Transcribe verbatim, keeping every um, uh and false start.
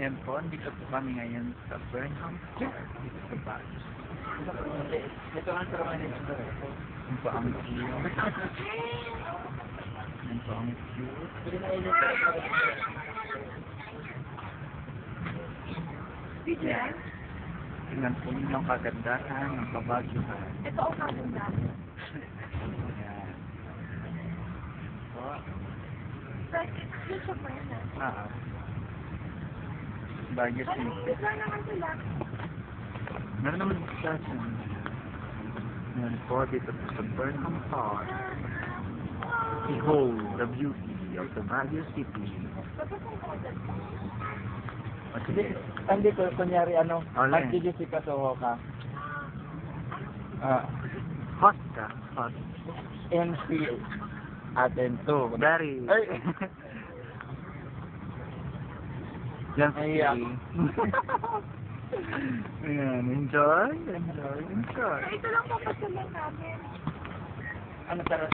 Yan po, dito po kami ngayon sa Burnham Square, dito sa Baguio. Ito ang trabaho nito. Yan po ang cute. Yan po ang cute. Yan. Tingnan po ninyo ang kagandahan ng Baguio. Ito ang kagandahan. Yan. Po. Future mo yan ah. Ah. Baguio Ano, City. isa naman sila. Meron naman siya siya. Yan po, dito po sa Burnham Park. Behold the beauty of the Baguio City. O Hindi, sige. hindi ko, kunyari ano, Alay. mag-G C ka sa ka. Ah, Hot ka. Hot. N C atin to. Very. Ay! Yan Naiyak. si. Ayan, enjoy, enjoy, enjoy. Ito lang papatuloy namin. Ano tara?